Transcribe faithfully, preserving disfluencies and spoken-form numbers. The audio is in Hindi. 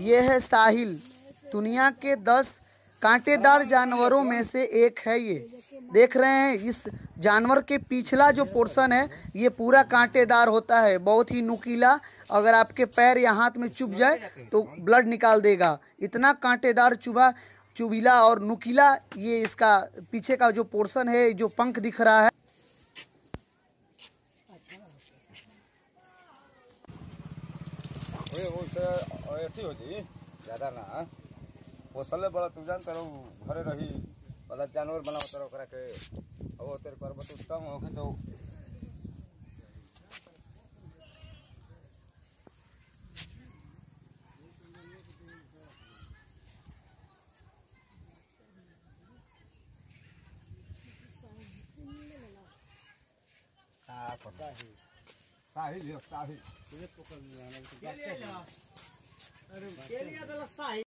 ये है साहिल। दुनिया के दस कांटेदार जानवरों में से एक है ये। देख रहे हैं इस जानवर के पिछला जो पोर्शन है ये पूरा कांटेदार होता है, बहुत ही नुकीला। अगर आपके पैर या हाथ में चुभ जाए तो ब्लड निकाल देगा। इतना कांटेदार चुभा चुभीला और नुकीला ये इसका पीछे का जो पोर्शन है, जो पंख दिख रहा है। ओए वो से अथी हो जी ज्यादा ना पोसले बड़ा तू जान तरह घरे रही वाला जानवर बनाओ तरह ओकरा के अब तेरे करब तो उत्तम हो के तो का पता है साहिल साहिल तुझे पकड़ लिया अरे के लिया तो साहिल।